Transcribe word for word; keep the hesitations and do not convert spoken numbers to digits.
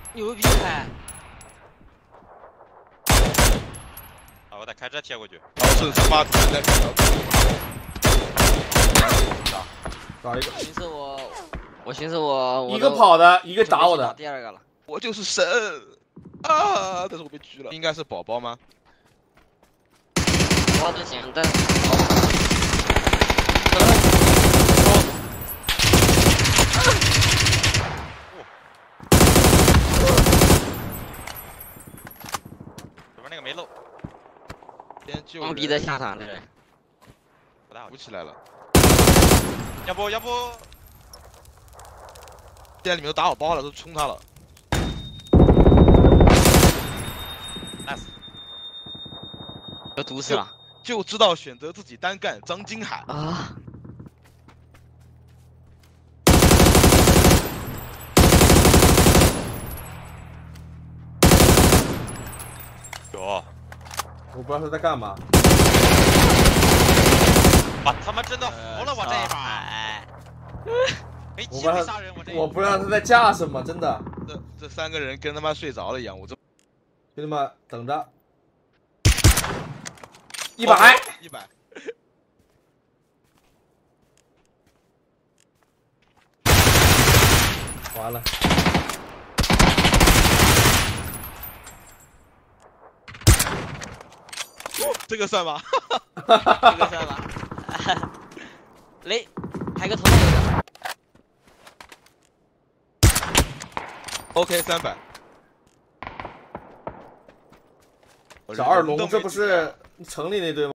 牛逼还！ 啊，我再开车贴过去。 然后顺三八团再找到。 找一个。 寻思我，我寻思我，我一个跑的，一个打我的。 第二个了， 我就是神啊！但是我被狙了，应该是宝宝吗？ 我的简单。 左边那个没漏。 先救。 装逼的下场，这人。 不大好。 扶起来了。 要不要不？ 现在你们都打好包了，都冲他了。 nice。 要毒死了。 就知道选择自己单干，张金海啊。 有。 我不知道他在干嘛。 啊！他妈真的服了我这一把。没机会杀人，我这。 我不知道他在架什么，真的。 这这三个人跟他妈睡着了一样，我这。 兄弟们，等着。一百。 一百。 完了。 这个算吧。 这个算吧。雷，还有个头的。 OK， 三百。 小二龙，这不是城里那队吗？